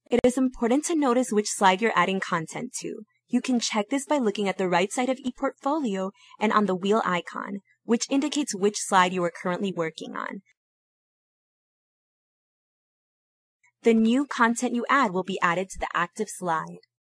It is important to notice which slide you're adding content to. You can check this by looking at the right side of ePortfolio and on the wheel icon, which indicates which slide you are currently working on. The new content you add will be added to the active slide.